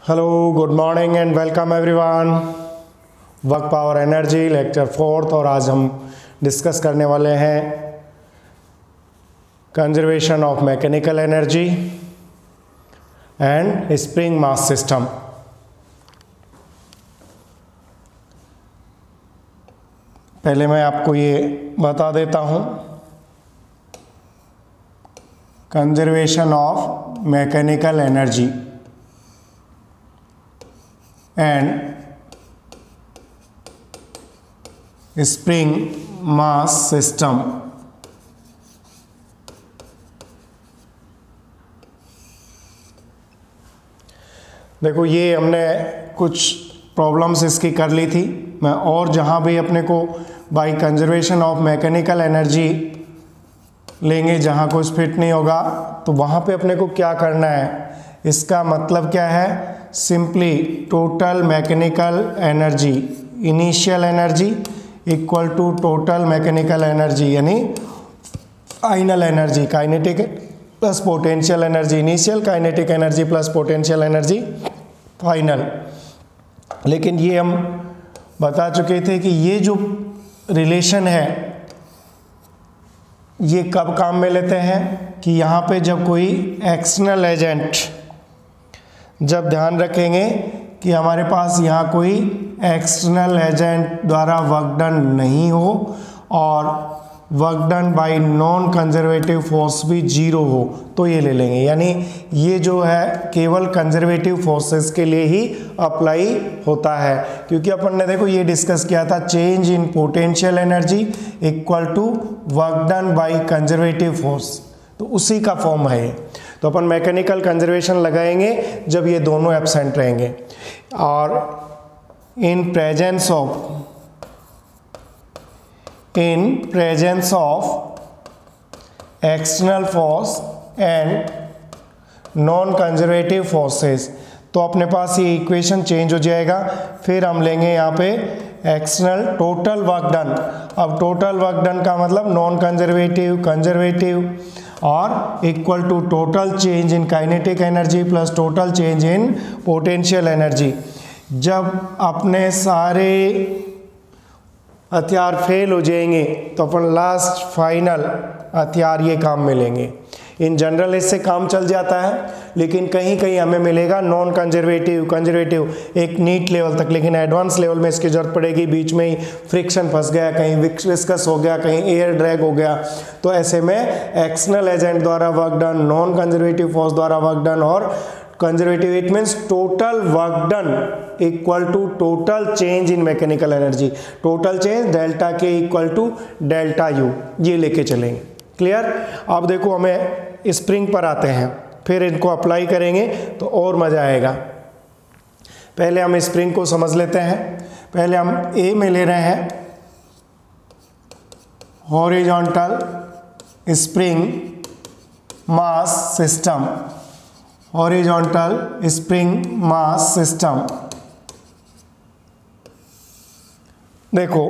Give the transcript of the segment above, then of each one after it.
Hello, good morning and welcome everyone. Work power energy lecture 4 और आज हम discuss करने वाले हैं conservation of mechanical energy and spring mass system. पहले मैं आपको ये बता देता हूँ, conservation of mechanical energy and spring mass system. देखो, ये हमने कुछ प्रॉब्लम्स इसकी कर ली थी। मैं और जहाँ भी अपने को by conservation of mechanical energy लेंगे, जहाँ कुछ फिट नहीं होगा, तो वहाँ पे अपने को क्या करना है, इसका मतलब क्या है, simply total mechanical energy initial energy equal to total mechanical energy यानी final energy, kinetic plus potential energy initial, kinetic energy plus potential energy final. लेकिन ये हम बता चुके थे कि ये जो रिलेशन है ये कब काम में लेते हैं कि यहाँ पे जब कोई एक्सटर्नल एजेंट, जब ध्यान रखेंगे कि हमारे पास यहाँ कोई एक्सटर्नल एजेंट द्वारा वर्क डन नहीं हो और work done by non conservative force भी जीरो हो, तो ये ले लेंगे। यानी ये जो है केवल कंजर्वेटिव फोर्सेस के लिए ही अप्लाई होता है, क्योंकि अपन ने देखो ये डिस्कस किया था, change in potential energy equal to work done by conservative force, तो उसी का फॉर्म है। तो अपन मैकेनिकल कंजर्वेशन लगाएंगे जब ये दोनों एब्सेंट रहेंगे। और in presence of external force and non conservative forces, तो अपने पास ये इक्वेशन चेंज हो जाएगा। फिर हम लेंगे यहाँ पे एक्सटर्नल टोटल वर्क डन। अब टोटल वर्क डन का मतलब नॉन कंजर्वेटिव, कंजर्वेटिव और equal to total change in kinetic energy plus total change in potential energy. जब अपने सारे हथियार फेल हो जाएंगे तो अपन लास्ट फाइनल हथियार ये काम में लेंगे। इन जनरल इससे काम चल जाता है, लेकिन कहीं कहीं हमें मिलेगा नॉन कंजर्वेटिव, कंजर्वेटिव एक नीट लेवल तक, लेकिन एडवांस लेवल में इसकी जरूरत पड़ेगी। बीच में ही फ्रिक्शन फंस गया, कहीं विस्कस हो गया, कहीं एयर ड्रैग हो गया, तो ऐसे में एक्सटर्नल एजेंट द्वारा work done, non conservative force द्वारा वर्क डन और conservative, it means total work done equal to total change in mechanical energy. Total change delta k equal to delta u, ये लेके चलेंगे। क्लियर? अब देखो हमें spring पर आते हैं, फिर इनको अप्लाई करेंगे तो और मजा आएगा। पहले हम स्प्रिंग को समझ लेते हैं। पहले हम ए में ले रहे हैं horizontal spring mass system, horizontal spring mass system. देखो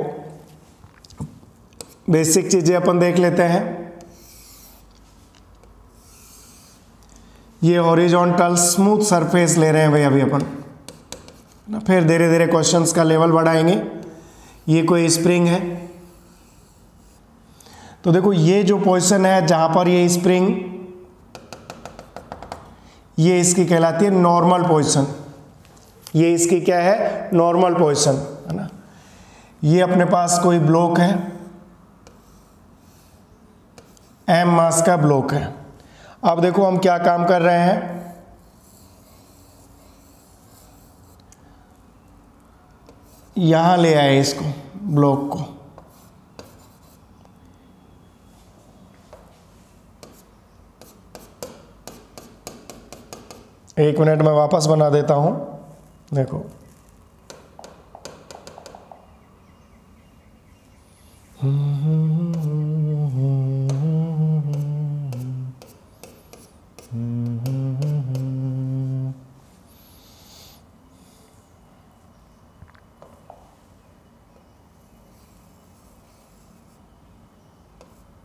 बेसिक चीजें अपन देख लेते हैं। ये हॉरिजॉन्टल स्मूथ सरफेस ले रहे हैं भाई अभी अपन, फिर धीरे धीरे क्वेश्चंस का लेवल बढ़ाएंगे। ये कोई स्प्रिंग है, तो देखो ये जो पोजीशन है जहां पर ये स्प्रिंग, ये इसकी कहलाती है नॉर्मल पोजीशन। ये इसकी क्या है? नॉर्मल पोजीशन है ना। ये अपने पास कोई ब्लॉक है, एम मास का ब्लॉक है। अब देखो हम क्या काम कर रहे हैं, यहां ले आए इसको, ब्लॉक को, एक मिनट में वापस बना देता हूं। देखो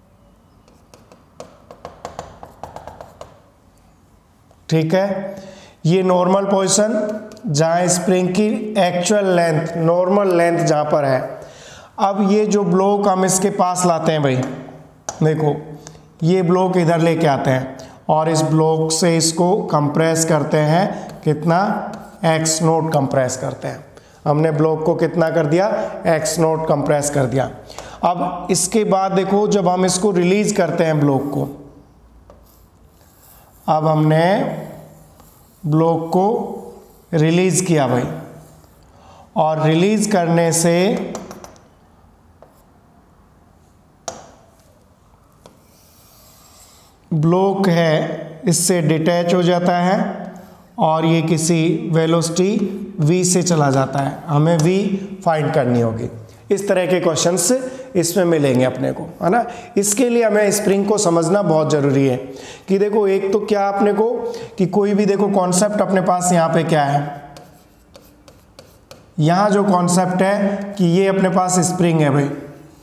ठीक है। ये नॉर्मल पोजीशन जहाँ स्प्रिंग की एक्चुअल लेंथ, नॉर्मल लेंथ जहाँ पर है। अब ये जो ब्लॉक हम इसके पास लाते हैं भाई, देखो ये ब्लॉक इधर लेके आते हैं और इस ब्लॉक से इसको कंप्रेस करते हैं, कितना x नोट कंप्रेस करते हैं। हमने ब्लॉक को कितना कर दिया, x नोट कंप्रेस कर दिया। अब इसके बाद देखो जब हम इसको रिलीज करते हैं ब्लॉक को, अब हमने ब्लॉक को रिलीज किया भाई, और रिलीज करने से ब्लॉक है इससे डिटैच हो जाता है और ये किसी वेलोसिटी v से चला जाता है। हमें v फाइंड करनी होगी। इस तरह के क्वेश्चंस इसमें मिलेंगे अपने को, है ना। इसके लिए हमें स्प्रिंग को समझना बहुत ज़रूरी है कि देखो एक तो क्या अपने को कि कोई भी देखो कॉन्सेप्ट अपने पास यहाँ पे क्या है, यहाँ जो कॉन्सेप्ट है कि ये अपने पास स्प्रिंग है भाई,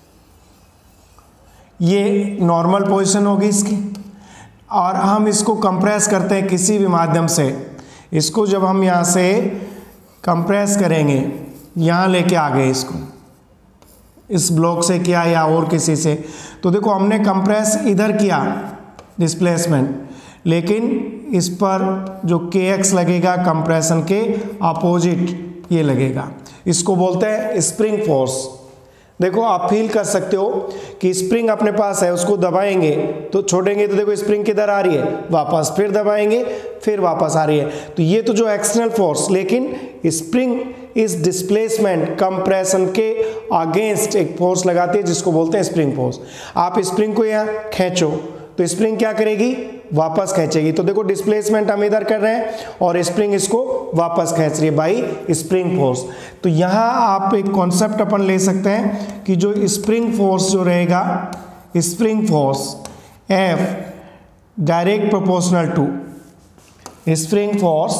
ये नॉर्मल पोजीशन होगी इसकी, और हम इसको कंप्रेस करते हैं किसी भी माध्यम से। इसको जब हम यहाँ से कंप्रेस करेंगे, यहाँ लेके आ गए इसको, इस ब्लॉक से किया या और किसी से, तो देखो हमने कंप्रेस इधर किया डिस्प्लेसमेंट, लेकिन इस पर जो kx लगेगा कंप्रेशन के अपोजिट ये लगेगा। इसको बोलते हैं स्प्रिंग फोर्स। देखो आप फील कर सकते हो कि स्प्रिंग अपने पास है, उसको दबाएंगे तो छोड़ेंगे तो देखो स्प्रिंग किधर आ रही है वापस, फिर दबाएंगे फिर वापस आ रही है। तो ये तो जो एक्सटर्नल फोर्स, लेकिन स्प्रिंग इस डिस्प्लेसमेंट कंप्रेशन के अगेंस्ट एक फोर्स लगाती है जिसको बोलते हैं स्प्रिंग फोर्स। आप स्प्रिंग को यहाँ खींचो तो स्प्रिंग क्या करेगी, वापस खींचेगी। तो देखो डिस्प्लेसमेंट हम इधर कर रहे हैं और स्प्रिंग इसको वापस खींच रही है बाई स्प्रिंग फोर्स। तो यहाँ आप एक कॉन्सेप्ट अपन ले सकते हैं कि जो स्प्रिंग फोर्स जो रहेगा, spring force F direct proportional to, spring force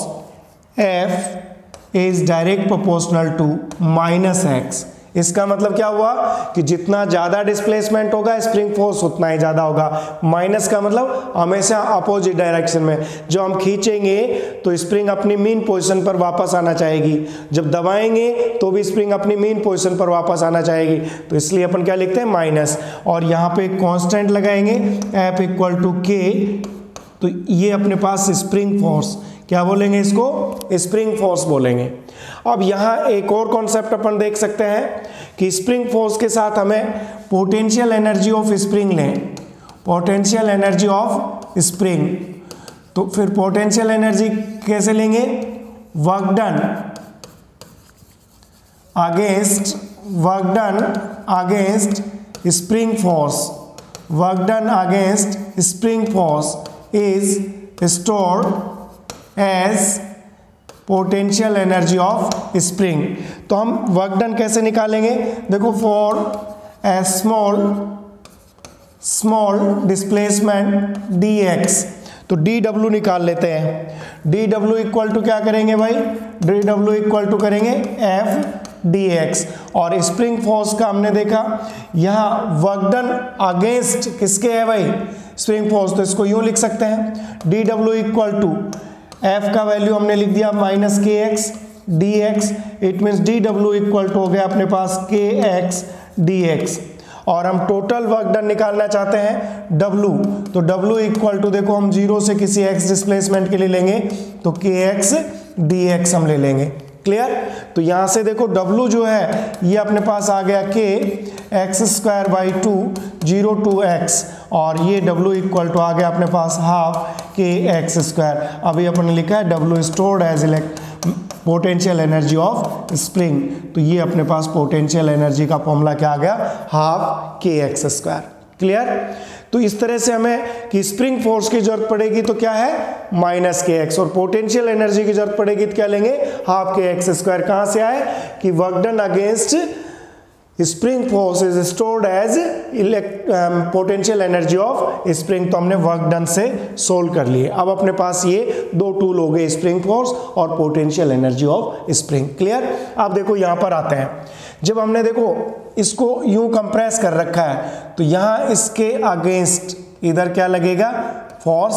F is direct proportional to -x। इसका मतलब क्या हुआ कि जितना ज़्यादा डिस्प्लेसमेंट होगा स्प्रिंग फोर्स उतना ही ज़्यादा होगा। माइनस का मतलब हमेशा अपोजिट डायरेक्शन में। जो हम खींचेंगे तो स्प्रिंग अपनी मीन पोजीशन पर वापस आना चाहेगी, जब दबाएंगे तो भी स्प्रिंग अपनी मीन पोजीशन पर वापस आना चाहेगी। तो इसलिए अपन क्या लिखते हैं, माइनस, और यहाँ पे एक कांस्टेंट लगाएंगे F इक्वल टू K। तो ये अपने पास स्प्रिंग फोर्स, क्या बोलेंगे इसको, स्प्रिंग फोर्स बोलेंगे। अब यहाँ एक और कॉन्सेप्ट अपन देख सकते हैं कि स्प्रिंग फोर्स के साथ हमें पोटेंशियल एनर्जी ऑफ स्प्रिंग लें, पोटेंशियल एनर्जी ऑफ स्प्रिंग। तो फिर पोटेंशियल एनर्जी कैसे लेंगे, work done against spring force, work done against spring force is stored as potential energy of spring. तो हम वर्क डन कैसे निकालेंगे, देखो for a small displacement dx, तो dw निकाल लेते हैं। dw इक्वल टू क्या करेंगे भाई, dw इक्वल टू करेंगे F dx। और स्प्रिंग फोर्स का हमने देखा यहाँ वर्क डन अगेंस्ट किसके है भाई, स्प्रिंग फोर्स। तो इसको यूँ लिख सकते हैं dw इक्वल टू F का वैल्यू हमने लिख दिया -kx dx, it means dw equal to हो गया अपने पास kx dx। और हम टोटल वर्क डन निकालना चाहते हैं W, तो W इक्वल टू देखो हम 0 से किसी x डिस्प्लेसमेंट के लिए लेंगे तो kx dx हम ले लेंगे। क्लियर। तो यहाँ से देखो W जो है ये अपने पास आ गया k x²/2 0 to x, और ये W इक्वल टू आ गया अपने पास हाफ kx²। अभी अपन ने लिखा है W stored as potential energy of spring. तो ये अपने पास पोटेंशियल एनर्जी का फॉर्मूला क्या आ गया, हाफ kx²। क्लियर। तो इस तरह से हमें कि स्प्रिंग फोर्स की जरूरत पड़ेगी तो क्या है -kx, और पोटेंशियल एनर्जी की जरूरत पड़ेगी तो क्या लेंगे, हाफ kx²। कहाँ से आए कि work done against spring force is stored as potential energy of spring. तो हमने वर्क डन से सोल्व कर लिए। अब अपने पास ये दो टूल हो गए, स्प्रिंग फोर्स और potential energy of spring. Clear. अब देखो यहाँ पर आते हैं, जब हमने देखो इसको यूं कंप्रेस कर रखा है तो यहाँ इसके अगेंस्ट इधर क्या लगेगा, फोर्स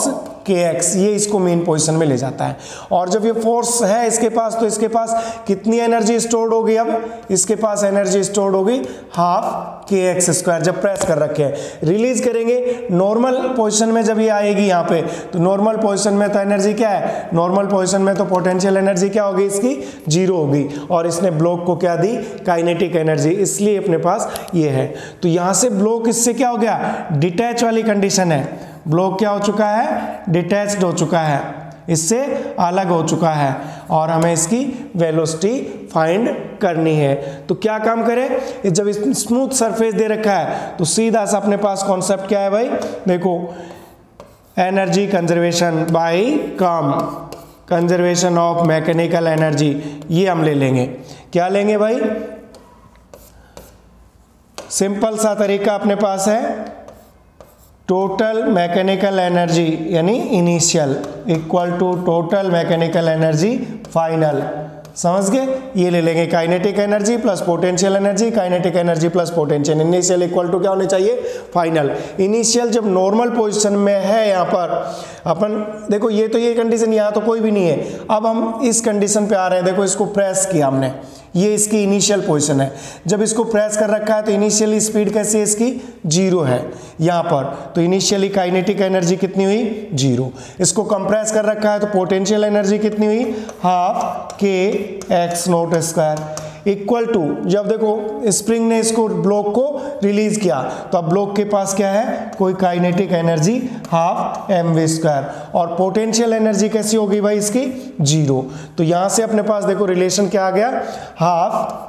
के एक्स, ये इसको मेन पोजीशन में ले जाता है। और जब ये फोर्स है इसके पास, तो इसके पास कितनी एनर्जी स्टोर्ड होगी, अब इसके पास एनर्जी स्टोर्ड होगी हाफ के एक्स स्क्वायर, जब प्रेस कर रखे हैं। रिलीज करेंगे नॉर्मल पोजीशन में, जब ये आएगी यहाँ पे, तो नॉर्मल पोजीशन में तो एनर्जी क्या है, नॉर्मल पोजीशन में तो पोटेंशियल एनर्जी क्या होगी इसकी, जीरो होगी। और इसने ब्लॉक को क्या दी, काइनेटिक एनर्जी, इसलिए अपने पास ये है। तो यहाँ से ब्लॉक इससे क्या हो गया, डिटैच वाली कंडीशन है, ब्लॉक क्या हो चुका है, डिटैच्ड हो चुका है, इससे अलग हो चुका है, और हमें इसकी वेलोसिटी फाइंड करनी है। तो क्या काम करें, जब स्मूथ सरफेस दे रखा है तो सीधा सा अपने पास कॉन्सेप्ट क्या है भाई, देखो energy conservation by conservation of mechanical energy, ये हम ले लेंगे। क्या लेंगे भाई, सिंपल सा तरीका अपने पास है, टोटल मैकेनिकल एनर्जी यानी initial equal to total mechanical energy final, समझ गए। ये ले लेंगे kinetic energy plus potential energy, kinetic energy plus potential, initial equal to क्या होने चाहिए, फाइनल। इनिशियल जब नॉर्मल पोजीशन में है, यहाँ पर अपन देखो ये तो ये कंडीशन, यहाँ तो कोई भी नहीं है। अब हम इस कंडीशन पे आ रहे हैं, देखो इसको प्रेस किया हमने, ये इसकी इनिशियल पोजीशन है। जब इसको प्रेस कर रखा है तो इनिशियली स्पीड कैसी है इसकी, जीरो है यहाँ पर, तो इनिशियली काइनेटिक एनर्जी कितनी हुई, जीरो। इसको कंप्रेस कर रखा है तो पोटेंशियल एनर्जी कितनी हुई, half k x not square equal to, जब देखो स्प्रिंग ने इसको ब्लॉक को रिलीज किया तो अब ब्लॉक के पास क्या है, कोई kinetic energy half m v square, और पोटेंशियल एनर्जी कैसी होगी भाई इसकी, जीरो। तो यहां से अपने पास देखो रिलेशन क्या आ गया, half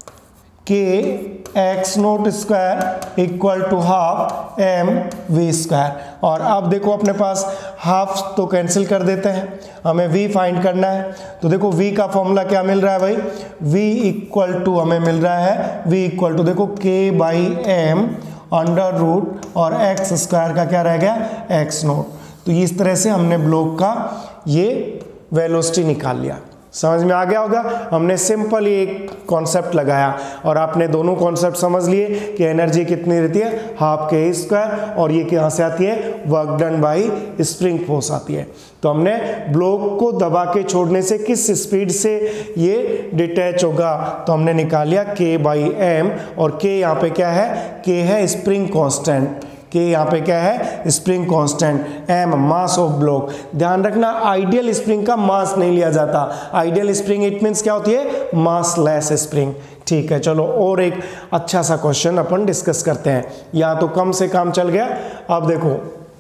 k x note square equal to half m v square. और अब देखो अपने पास हाफ तो कैंसिल कर देते हैं, हमें v फाइंड करना है। तो देखो v का फॉर्मूला क्या मिल रहा है भाई, v इक्वल टू हमें मिल रहा है, v इक्वल टू देखो k by m under root और एक्स स्क्वायर का क्या रह गया, एक्स नोट। तो इस तरह से हमने ब्लॉक का ये वेलोसिटी निकाल लिया। समझ में आ गया होगा, हमने सिंपल एक कॉन्सेप्ट लगाया और आपने दोनों कॉन्सेप्ट समझ लिए कि एनर्जी कितनी रहती है, हाफ के स्क्वायर, और ये कहाँ से आती है, work done by spring force आती है। तो हमने ब्लॉक को दबा के छोड़ने से किस स्पीड से ये डिटैच होगा, तो हमने निकाल लिया k बाई एम, और k यहाँ पे क्या है, k है स्प्रिंग कांस्टेंट, के यहाँ पे क्या है, spring constant, m mass of block. ध्यान रखना आइडियल स्प्रिंग का मास नहीं लिया जाता, आइडियल स्प्रिंग इट मींस क्या होती है, मास लेस स्प्रिंग। ठीक है, चलो और एक अच्छा सा क्वेश्चन अपन डिस्कस करते हैं, या तो कम से काम चल गया। अब देखो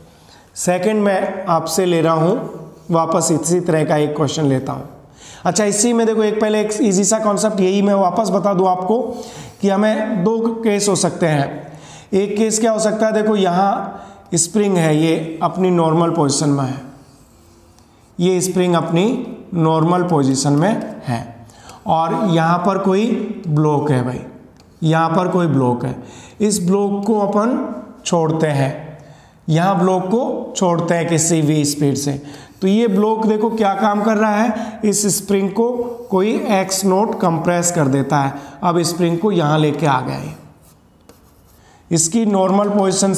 सेकंड में आपसे ले रहा हूँ वापस इसी तरह का एक क्वेश्चन लेता हूँ। अच्छा, इसी में देखो एक पहले एक इजी सा कॉन्सेप्ट, यही मैं वापस बता दूँ आपको कि हमें दो केस हो सकते हैं। एक केस क्या हो सकता है, देखो यहाँ स्प्रिंग है, ये अपनी नॉर्मल पोजीशन में है, ये स्प्रिंग अपनी नॉर्मल पोजीशन में है, और यहाँ पर कोई ब्लॉक है भाई, यहाँ पर कोई ब्लॉक है। इस ब्लॉक को अपन छोड़ते हैं, यहाँ ब्लॉक को छोड़ते हैं किसी भी स्पीड से, तो ये ब्लॉक देखो क्या काम कर रहा है, इस स्प्रिंग को कोई एक्स नोट कंप्रेस कर देता है। अब स्प्रिंग को यहाँ लेके आ गया है, इसकी नॉर्मल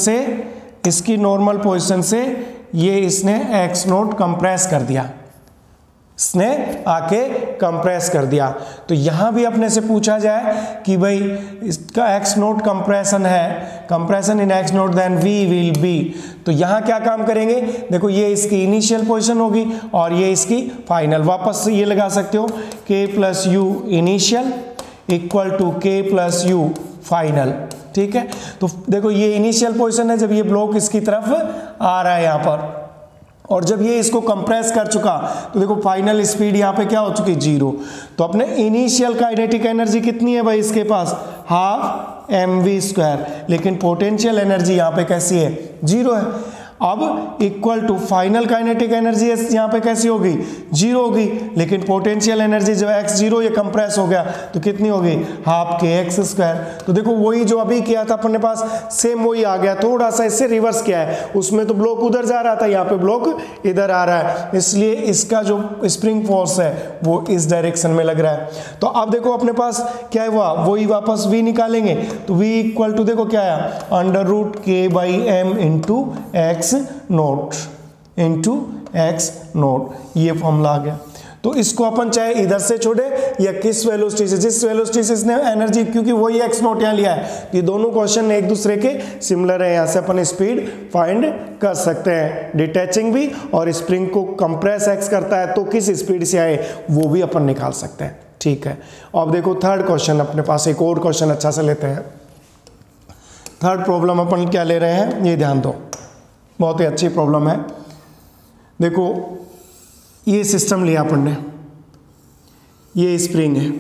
पोजीशन से ये इसने एक्स नोट कंप्रेस कर दिया, इसने आके कंप्रेस कर दिया। तो यहाँ भी अपने से पूछा जाए कि भाई इसका एक्स नोट कंप्रेशन है, compression in x naught then we will be, तो यहाँ क्या काम करेंगे, देखो ये इसकी इनिशियल पोजीशन होगी और ये इसकी फाइनल। वापस से ये लगा सकते हो k plus you initial equal to k plus u final. ठीक है, तो देखो ये इनिशियल पोजीशन है जब ये ब्लॉक इसकी तरफ आ रहा है यहाँ पर, और जब ये इसको कंप्रेस कर चुका तो देखो फाइनल स्पीड यहाँ पे क्या हो चुकी, जीरो। तो अपने इनिशियल काइनेटिक एनर्जी कितनी है भाई इसके पास, हाफ एम वी स्क्वायर, लेकिन पोटेंशियल एनर्जी यहाँ पे कैसी है, जीरो है। अब equal to final kinetic energy यहाँ पे कैसी होगी, जीरो होगी, लेकिन पोटेंशियल एनर्जी जब एक्स जीरो ये कंप्रेस हो गया तो कितनी होगी, हाफ के एक्स स्क्वायर। तो देखो वही जो अभी किया था अपने पास सेम वही आ गया, थोड़ा सा इससे रिवर्स किया है, उसमें तो ब्लॉक उधर जा रहा था, यहाँ पे ब्लॉक इधर आ रहा है, इसलिए इसका जो स्प्रिंग फोर्स है वो इस डायरेक्शन में लग रहा है। तो अब देखो अपने पास क्या हुआ, वही वापस v निकालेंगे, तो v इक्वल टू देखो क्या है, under root k by m into x naught into x note, ये फॉर्मूला आ गया। तो इसको अपन चाहे इधर से छोड़े या किस वेलोसिटी से, जिस वेलोसिटी से इसने एनर्जी, क्योंकि वही एक्स नोट यहाँ लिया है, ये दोनों क्वेश्चन एक दूसरे के सिमिलर है, यहाँ से अपन स्पीड फाइंड कर सकते हैं। डिटैचिंग भी और स्प्रिंग को कंप्रेस एक्स करता है तो किस स्पीड से आए वो भी अपन निकाल सकते हैं। ठीक है, अब देखो थर्ड क्वेश्चन अपने पास, एक और क्वेश्चन अच्छा से लेते हैं। थर्ड प्रॉब्लम अपन क्या ले रहे हैं, ये ध्यान दो, बहुत ही अच्छी प्रॉब्लम है। देखो ये सिस्टम लिया अपन ने, ये स्प्रिंग है,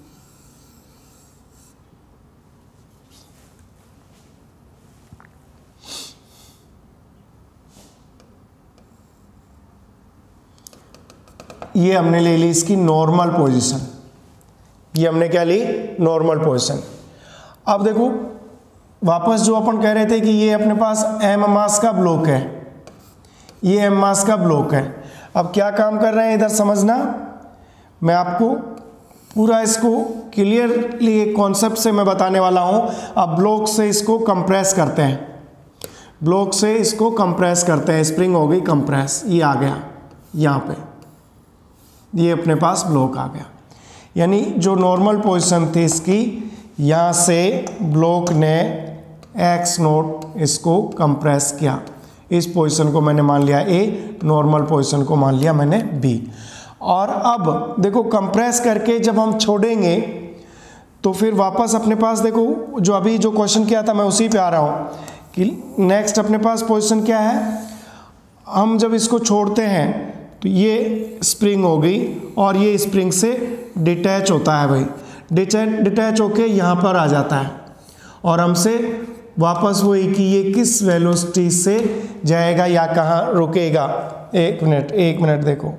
ये हमने ले ली इसकी नॉर्मल पोजीशन, ये हमने क्या ली, नॉर्मल पोजीशन। अब देखो वापस जो अपन कह रहे थे कि ये अपने पास m मास का ब्लॉक है, ये m मास का ब्लॉक है। अब क्या काम कर रहे हैं इधर समझना, मैं आपको पूरा इसको क्लियरली एक कॉन्सेप्ट से मैं बताने वाला हूं। अब ब्लॉक से इसको कंप्रेस करते हैं, ब्लॉक से इसको कंप्रेस करते हैं, स्प्रिंग हो गई कंप्रेस, ये आ गया यहाँ पे, ये अपने पास ब्लॉक आ गया। यानी जो नॉर्मल पोजीशन थी इसकी, यहाँ से ब्लॉक ने एक्स नोट इसको कंप्रेस किया, इस पोजीशन को मैंने मान लिया ए, नॉर्मल पोजीशन को मान लिया मैंने बी। और अब देखो कंप्रेस करके जब हम छोड़ेंगे तो फिर वापस अपने पास देखो जो अभी जो क्वेश्चन किया था मैं उसी पे आ रहा हूँ कि नेक्स्ट अपने पास पोजीशन क्या है, हम जब इसको छोड़ते हैं तो ये स्प्रिंग हो गई और ये स्प्रिंग से डिटैच होता है भाई, डिटैच होके यहाँ पर आ जाता है और हमसे वापस वही कि ये किस वेलोसिटी से जाएगा या कहाँ रुकेगा। एक मिनट देखो,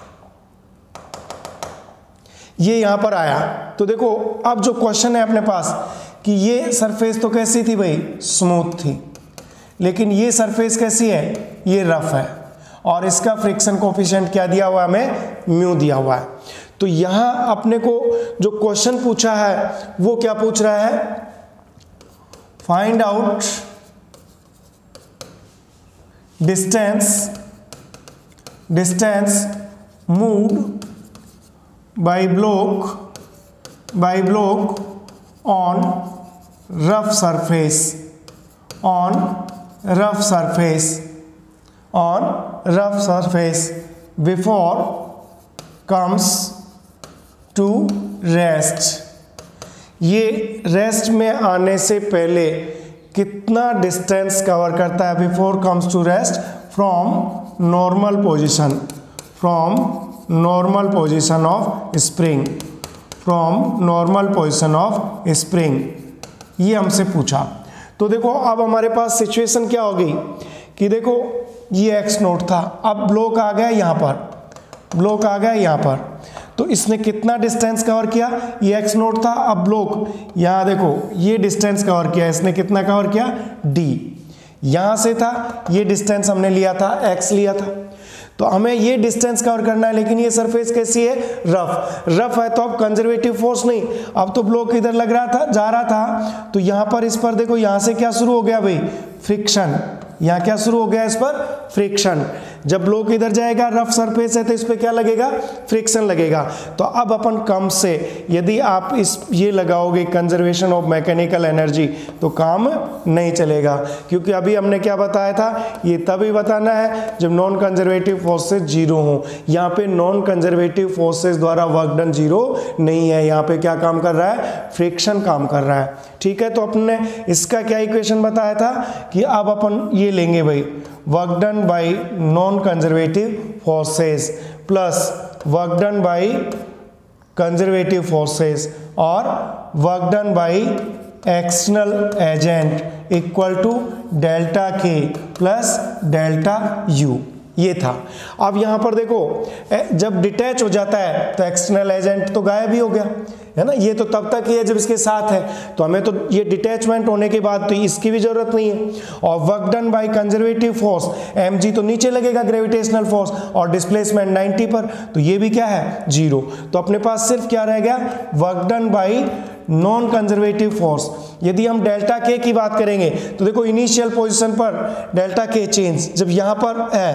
ये यहाँ पर आया तो देखो अब जो क्वेश्चन है अपने पास कि ये सरफेस तो कैसी थी भाई, स्मूथ थी, लेकिन ये सरफेस कैसी है, ये रफ है और इसका फ्रिक्शन कोफिशिएंट क्या दिया हुआ है, हमें म्यू दिया हुआ है। तो यहाँ अपने को जो क्वेश्चन पूछा है वो क्या पूछ रहा है, find out distance moved by block on rough surface before comes to rest. ये रेस्ट में आने से पहले कितना डिस्टेंस कवर करता है, before comes to rest from normal position of spring, ये हमसे पूछा। तो देखो अब हमारे पास सिचुएशन क्या होगी कि देखो ये एक्स नोट था, अब ब्लॉक आ गया यहाँ पर, तो इसने कितना डिस्टेंस कवर किया, ये एक्स नोट था, अब ब्लॉक यहाँ देखो ये डिस्टेंस कवर किया, इसने कितना कवर किया, डी, यहाँ से था ये डिस्टेंस हमने लिया था, एक्स लिया था, तो हमें ये डिस्टेंस कवर करना है। लेकिन ये सरफेस कैसी है, रफ है, तो अब कंजर्वेटिव फोर्स नहीं, अब तो ब्लॉक इधर लग रहा था, जा रहा था, तो यहाँ पर इस पर देखो यहाँ से क्या शुरू हो गया भाई, फ्रिक्शन, यहाँ क्या शुरू हो गया, इस पर फ्रिक्शन। जब ब्लॉक इधर जाएगा, रफ सरफेस है तो इस पर क्या लगेगा, फ्रिक्शन लगेगा। तो अब अपन कम से यदि आप ये लगाओगे कंजर्वेशन ऑफ मैकेनिकल एनर्जी तो काम नहीं चलेगा, क्योंकि अभी हमने क्या बताया था, ये तभी बताना है जब नॉन कंजर्वेटिव फोर्सेस जीरो हो। यहाँ पे नॉन कंजर्वेटिव फोर्सेस द्वारा वर्क डन जीरो नहीं है, यहाँ पे क्या काम कर रहा है, फ्रिक्शन काम कर रहा है। ठीक है, तो अपने इसका क्या इक्वेशन बताया था कि अब अपन ये लेंगे भाई, work done by non conservative forces plus work done by conservative forces और work done by external agent equal to delta k plus delta u, ये था। अब यहाँ पर देखो जब डिटैच हो जाता है तो एक्सटर्नल एजेंट तो गायब ही हो गया है ना, ये तो तब तक ही है जब इसके साथ है, तो हमें तो ये डिटैचमेंट होने के बाद तो इसकी भी जरूरत नहीं है। और work done by conservative force mg तो नीचे लगेगा ग्रेविटेशनल फोर्स और डिस्प्लेसमेंट 90 पर, तो ये भी क्या है, जीरो। तो अपने पास सिर्फ क्या रह गया, work done by non conservative force. यदि हम डेल्टा के की बात करेंगे तो देखो इनिशियल पोजीशन पर डेल्टा के चेंज जब यहाँ पर है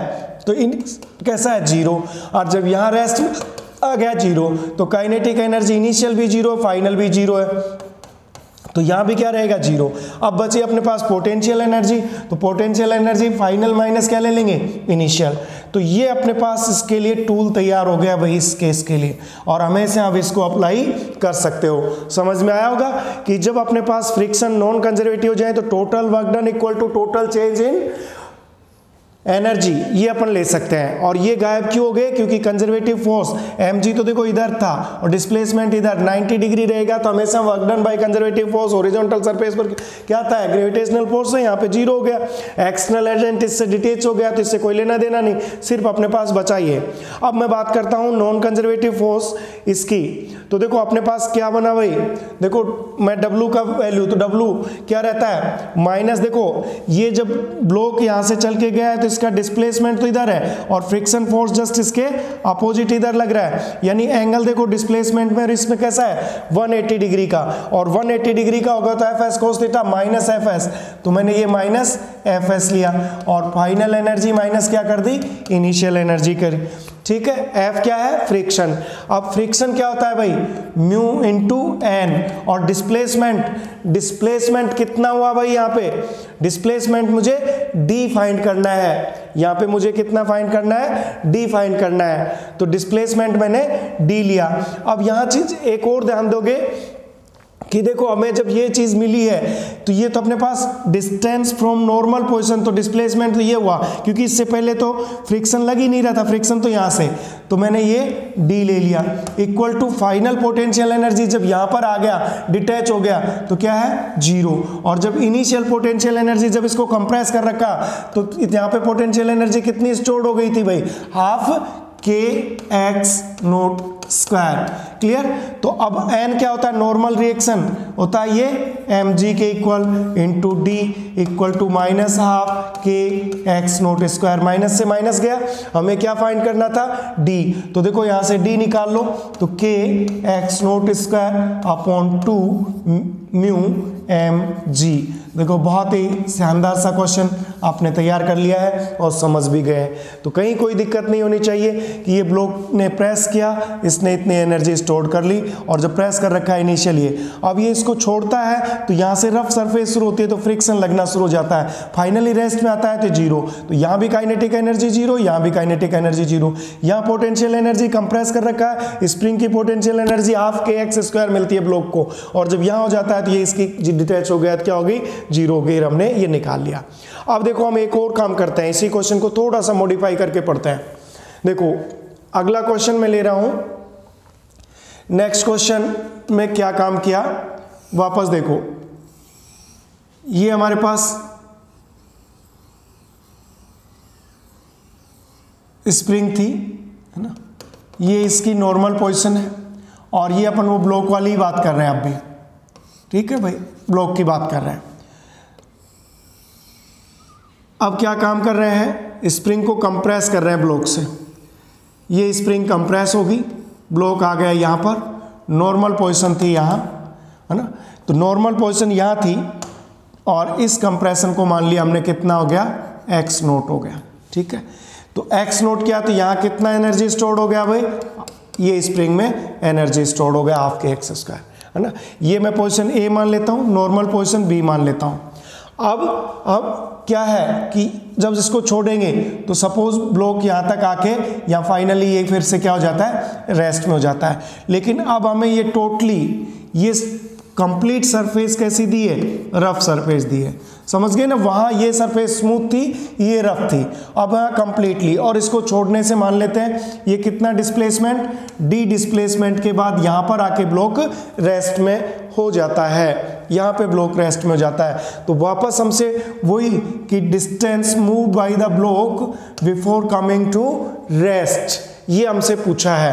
तो कैसा है 0, और जब यहाँ रेस्ट में आ गया 0 तो काइनेटिक एनर्जी इनिशियल भी 0, फाइनल भी 0 है, तो यहाँ भी क्या रहेगा 0। अब बची अपने पास पोटेंशियल एनर्जी, तो पोटेंशियल एनर्जी फाइनल माइनस क्या ले लेंगे इनिशियल। तो ये अपने पास इसके लिए टूल तैयार हो गया वही इस केस के लिए, और हमेशा आप इसको अप्लाई कर सकते हो। समझ में आया होगा कि जब अपने पास फ्रिक्शन नॉन कंजर्वेटिव हो जाए तो total work done equal to total change in energy, ये अपन ले सकते हैं। और ये गायब क्यों हो गए, क्योंकि कंजर्वेटिव फोर्स mg तो देखो इधर था और डिस्प्लेसमेंट इधर 90 डिग्री रहेगा, तो हमेशा work done by conservative force horizontal surface पर क्या था, ग्रेविटेशनल फोर्स है, यहाँ पे 0 हो गया। एक्सटर्नल एजेंट इससे डिटेच हो गया, तो इससे कोई लेना देना नहीं, सिर्फ अपने पास बचा ही है। अब मैं बात करता हूँ नॉन कंजर्वेटिव फोर्स इसकी, तो देखो अपने पास क्या बना भाई, देखो मैं W का वैल्यू, तो W क्या रहता है माइनस, देखो ये जब ब्लॉक यहाँ से चल के गया है तो इसका डिस्प्लेसमेंट तो इधर है और फ्रिक्शन फोर्स जस्ट इसके अपोजिट इधर लग रहा है, यानी एंगल देखो डिस्प्लेसमेंट में और इसमें कैसा है 180 डिग्री का, और 180 डिग्री का होगा तो f s cos theta minus f s, तो मैंने ये माइनस एफ एस लिया और फाइनल एनर्जी माइनस क्या कर दी इनिशियल एनर्जी करी। ठीक है, F क्या है फ्रिक्शन। अब फ्रिक्शन क्या होता है भाई म्यू इंटू एन, और डिस्प्लेसमेंट कितना हुआ भाई, यहाँ पे डिस्प्लेसमेंट मुझे D फाइंड करना है, यहाँ पे मुझे कितना फाइंड करना है D फाइंड करना है, तो डिस्प्लेसमेंट मैंने D लिया। अब यहाँ चीज एक और ध्यान दोगे कि देखो हमें जब ये चीज मिली है तो ये तो अपने पास डिस्टेंस फ्रॉम नॉर्मल पोजीशन, तो डिस्प्लेसमेंट तो ये हुआ क्योंकि इससे पहले तो फ्रिक्शन लग ही नहीं रहा था, फ्रिक्शन तो यहाँ से, तो मैंने ये D ले लिया equal to final potential energy जब यहाँ पर आ गया डिटैच हो गया तो क्या है 0, और जब इनिशियल पोटेंशियल एनर्जी जब इसको कंप्रेस कर रखा तो यहाँ पे पोटेंशियल एनर्जी कितनी स्टोर्ड हो गई थी भाई, हाफ kx0 स्क्वायर। क्लियर, तो अब n क्या होता है नॉर्मल रिएक्शन होता है ये mg के equal into d equal to minus half kx0 square, minus से माइनस गया, हमें क्या फाइंड करना था d, तो देखो यहां से d निकाल लो तो kx0 square upon 2 mu mg। देखो बहुत ही शानदार सा क्वेश्चन आपने तैयार कर लिया है और समझ भी गए, तो कहीं कोई दिक्कत नहीं होनी चाहिए कि ये ब्लॉक ने प्रेस किया, इसने इतनी एनर्जी स्टोर कर ली, और जब प्रेस कर रखा है इनिशियल ये, अब ये इसको छोड़ता है तो यहाँ से रफ सरफेस शुरू होती है तो फ्रिक्शन लगना शुरू हो जाता है, फाइनली रेस्ट में आता है तो 0, तो यहाँ भी काइनेटिक एनर्जी 0, यहाँ भी काइनेटिक एनर्जी 0, यहाँ पोटेंशियल एनर्जी कंप्रेस कर रखा है, स्प्रिंग की potential energy half kx square मिलती है ब्लॉक को, और जब यहाँ हो जाता है तो ये इसकी डिटैच हो गया तो क्या होगी 0 हो गई, हमने ये निकाल लिया। अब देखो हम एक और काम करते हैं, इसी क्वेश्चन को थोड़ा सा मॉडिफाई करके पढ़ते हैं। देखो अगला क्वेश्चन मैं ले रहा हूं, नेक्स्ट क्वेश्चन में क्या काम किया, वापस देखो ये हमारे पास स्प्रिंग थी है ना, ये इसकी नॉर्मल पोजीशन है, और ये अपन वो ब्लॉक वाली ही बात कर रहे हैं अब भी, ठीक है भाई ब्लॉक की बात कर रहे हैं। अब क्या काम कर रहे हैं, स्प्रिंग को कंप्रेस कर रहे हैं ब्लॉक से, ये स्प्रिंग कंप्रेस होगी, ब्लॉक आ गया यहाँ पर, नॉर्मल पोजीशन थी यहाँ है ना, तो नॉर्मल पोजीशन यहाँ थी और इस कंप्रेशन को मान लिया हमने कितना हो गया x0 हो गया। ठीक है, तो x0 क्या, तो यहाँ कितना एनर्जी स्टोर्ड हो गया भाई, ये स्प्रिंग में एनर्जी स्टोर्ड हो गया हाफ kx स्क्वायर है ना, ये मैं पोजीशन A मान लेता हूँ, नॉर्मल पोजीशन B मान लेता हूँ। अब क्या है कि जब इसको छोड़ेंगे तो सपोज ब्लॉक यहाँ तक आके या फाइनली ये फिर से क्या हो जाता है रेस्ट में हो जाता है, लेकिन अब हमें ये टोटली ये कंप्लीट सरफेस कैसी दी है, रफ सरफेस दी है, समझ गए ना, वहाँ ये सरफेस स्मूथ थी, ये रफ थी, अब यहाँ कंप्लीटली, और इसको छोड़ने से मान लेते हैं ये कितना डिस्प्लेसमेंट D, डिस्प्लेसमेंट के बाद यहाँ पर आके ब्लॉक रेस्ट में हो जाता है, यहाँ पे ब्लॉक रेस्ट में हो जाता है, तो वापस हमसे वही कि distance move by the block before coming to rest, ये हमसे पूछा है।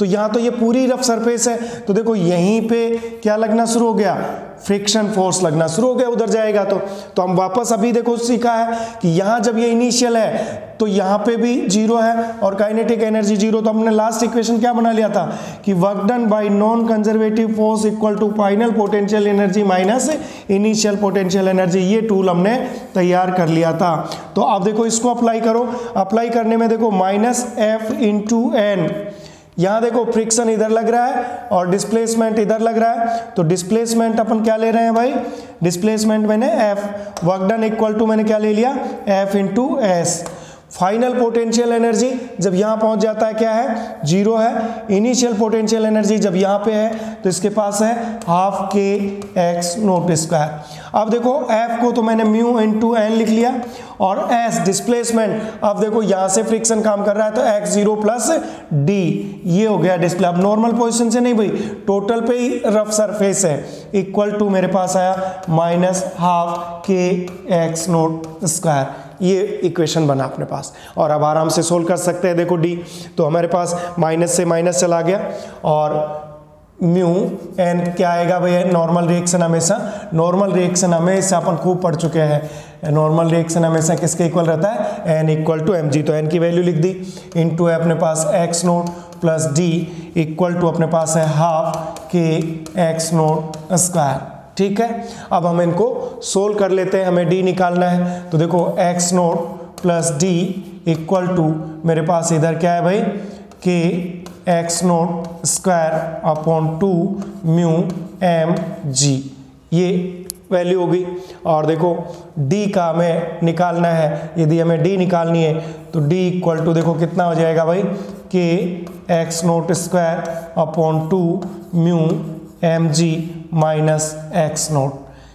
तो यहाँ तो ये पूरी रफ सरफेस है, तो देखो यहीं पे क्या लगना शुरू हो गया, फ्रिक्शन फोर्स लगना शुरू हो गया, उधर जाएगा तो हम वापस अभी देखो सीखा है कि यहाँ जब ये इनिशियल है तो यहाँ पे भी जीरो है और काइनेटिक एनर्जी जीरो, तो हमने लास्ट इक्वेशन क्या बना लिया था कि work done by non conservative force equal to final potential energy minus initial potential energy. ये टूल हमने तैयार कर लिया था। तो अब देखो इसको अप्लाई करो, अप्लाई करने में देखो माइनस एफ इंटू एन, यहाँ देखो फ्रिक्शन इधर लग रहा है और डिस्प्लेसमेंट इधर लग रहा है, तो डिस्प्लेसमेंट अपन क्या ले रहे हैं भाई, डिस्प्लेसमेंट मैंने F, work done equal to मैंने क्या ले लिया F into S. Final potential energy जब यहाँ पहुँच जाता है क्या है, जीरो है। इनिशियल पोटेंशियल एनर्जी जब यहाँ पे है तो इसके पास है half k x not square. अब देखो एफ को तो मैंने म्यू इंटू एन लिख लिया और एस डिस्प्लेसमेंट, अब देखो यहाँ से फ्रिक्शन काम कर रहा है तो एक्स जीरो प्लस डी, ये हो गया डिस्प्ले। अब नॉर्मल पोजिशन से नहीं भाई, टोटल पे ही रफ सरफेस है, इक्वल टू मेरे पास आया minus half k x not square. ये इक्वेशन बना अपने पास और अब आराम से सोल्व कर सकते हैं। देखो डी तो हमारे पास माइनस से माइनस चला गया और म्यू एन क्या आएगा भैया, नॉर्मल रिएक्शन हमेशा, नॉर्मल रिएक्शन हमेशा अपन खूब पढ़ चुके हैं, नॉर्मल रिएक्शन हमेशा किसके इक्वल रहता है, N equal to m g. तो एन की वैल्यू लिख दी इंटू है अपने पास x not plus d equal to अपने पास है half k x note square. ठीक है, अब हम इनको सोल्व कर लेते हैं, हमें डी निकालना है। तो देखो x not plus d equal to मेरे पास इधर क्या है भाई, k x note square upon two mu m g, ये वैल्यू होगी। और देखो d का हमें निकालना है, यदि हमें d निकालनी है तो d इक्वल टू देखो कितना हो जाएगा भाई, k x note square upon two mu m g minus x note.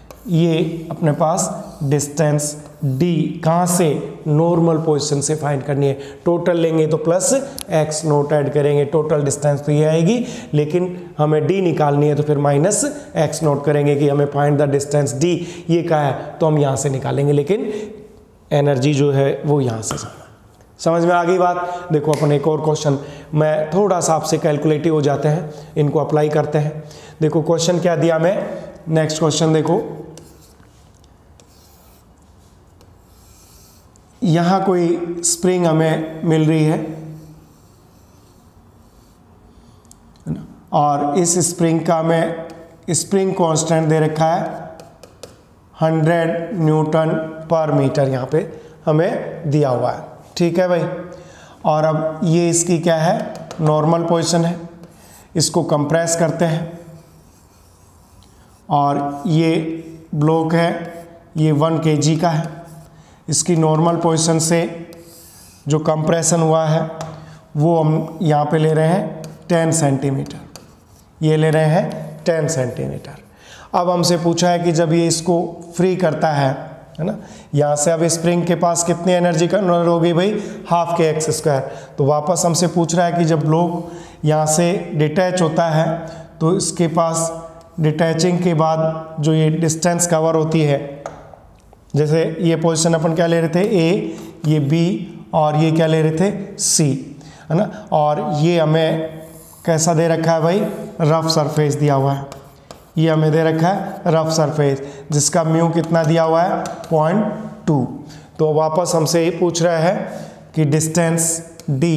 ये अपने पास डिस्टेंस d कहाँ से, नॉर्मल पोजीशन से फाइंड करनी है। टोटल लेंगे तो प्लस x नोट ऐड करेंगे, टोटल डिस्टेंस तो ये आएगी, लेकिन हमें d निकालनी है तो फिर माइनस x नोट करेंगे कि हमें फाइंड द डिस्टेंस d, ये क्या है तो हम यहाँ से निकालेंगे, लेकिन एनर्जी जो है वो यहाँ से समझ में आ गई बात। देखो अपन एक और क्वेश्चन, मैं थोड़ा सा आपसे कैलकुलेटिव हो जाते हैं, इनको अप्लाई करते हैं। देखो क्वेश्चन क्या दिया मैं, नेक्स्ट क्वेश्चन देखो, यहाँ कोई स्प्रिंग हमें मिल रही है और इस स्प्रिंग का हमें स्प्रिंग कांस्टेंट दे रखा है 100 न्यूटन पर मीटर, यहाँ पे हमें दिया हुआ है। ठीक है भाई, और अब ये इसकी क्या है, नॉर्मल पोजीशन है। इसको कंप्रेस करते हैं और ये ब्लॉक है, ये 1 kg का है। इसकी नॉर्मल पोजीशन से जो कंप्रेशन हुआ है वो हम यहाँ पे ले रहे हैं 10 सेंटीमीटर, ये ले रहे हैं 10 सेंटीमीटर। अब हमसे पूछा है कि जब ये इसको फ्री करता है ना, यहाँ से अब स्प्रिंग के पास कितनी एनर्जी कन्वर्ट होगी भाई, हाफ के एक्स स्क्वायर। तो वापस हमसे पूछ रहा है कि जब ब्लॉक यहाँ से डिटैच होता है तो इसके पास डिटैचिंग के बाद जो ये डिस्टेंस कवर होती है, जैसे ये पोजीशन अपन क्या ले रहे थे ए, ये बी और ये क्या ले रहे थे सी, है ना, और ये हमें कैसा दे रखा है भाई, रफ सरफेस दिया हुआ है। ये हमें दे रखा है रफ सरफेस जिसका म्यू कितना दिया हुआ है 0.2। तो वापस हमसे ये पूछ रहा है कि distance d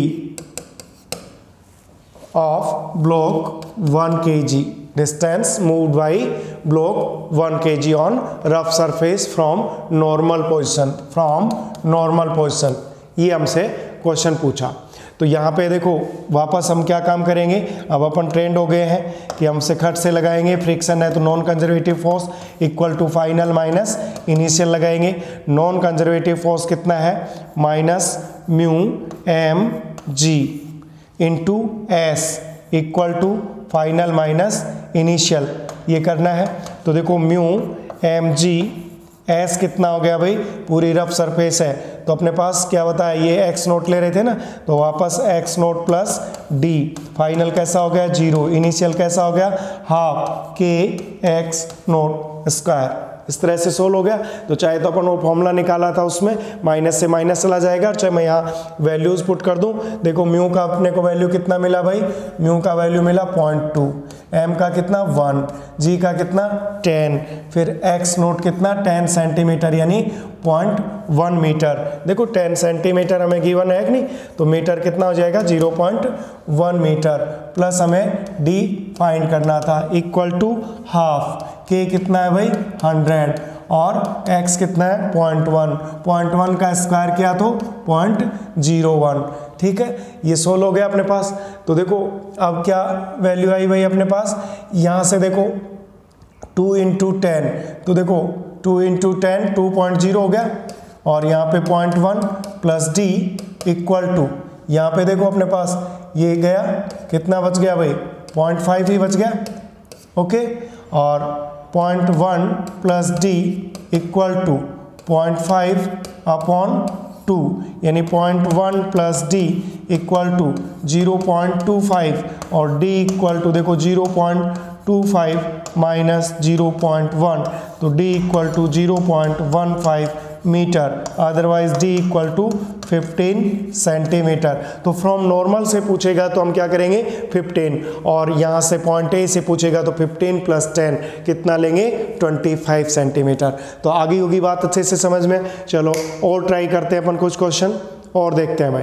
of block 1 kg, distance moved by block 1 kg on rough surface from normal position, from normal position, ये हमसे क्वेश्चन पूछा। तो यहाँ पे देखो वापस हम क्या काम करेंगे, अब अपन ट्रेंड हो गए हैं कि हमसे खट से लगाएंगे, फ्रिक्शन है तो non conservative force equal to final minus initial लगाएंगे। नॉन कंजर्वेटिव फोर्स कितना है, minus mu m g into s equal to final minus initial, ये करना है। तो देखो म्यू एम जी एस कितना हो गया भाई, पूरी रफ सरफेस है तो अपने पास क्या होता है, ये एक्स नोट ले रहे थे ना, तो वापस x not plus d, final कैसा हो गया 0, इनिशियल कैसा हो गया half k x note square, इस तरह से सोल्व हो गया। तो चाहे तो अपन वो फॉर्मूला निकाला था उसमें माइनस से माइनस चला जाएगा, चाहे मैं यहाँ वैल्यूज पुट कर दूं। देखो म्यू का अपने को वैल्यू कितना मिला भाई, म्यू का वैल्यू मिला 0.2, एम का कितना 1, जी का कितना 10, फिर एक्स नोट कितना 10 सेंटीमीटर यानी 0.1 मीटर। देखो 10 सेंटीमीटर हमें गिवन है कि नहीं, तो मीटर कितना हो जाएगा 0.1 मीटर, प्लस हमें डी फाइंड करना था इक्वल टू हाफ, के कितना है भाई 100 और x कितना है 0.1, 0.1 का स्क्वायर किया तो 0.01। ठीक है, ये सोल्व हो गया अपने पास। तो देखो अब क्या वैल्यू आई भाई अपने पास, यहाँ से देखो 2 इंटू 10, तो देखो 2 इंटू 10 2.0 हो गया, और यहाँ पे 0.1 प्लस डी इक्वल टू, यहाँ पे देखो अपने पास ये गया, कितना बच गया भाई 0.5 ही बच गया। ओके, और 0.1 plus d equal to 0.5 upon 2 यानी 0.1 प्लस डी इक्वल टू 0.25 और डी इक्वल टू देखो 0.25 माइनस 0.1, तो d equal to 0.15 metre, otherwise d equal to 15 centimetre. तो फ्रॉम नॉर्मल से पूछेगा तो हम क्या करेंगे 15, और यहाँ से पॉइंट ए से पूछेगा तो 15 प्लस 10 कितना लेंगे 25 सेंटीमीटर। तो आगे होगी बात अच्छे से समझ में। चलो और ट्राई करते हैं अपन कुछ क्वेश्चन और देखते हैं भाई।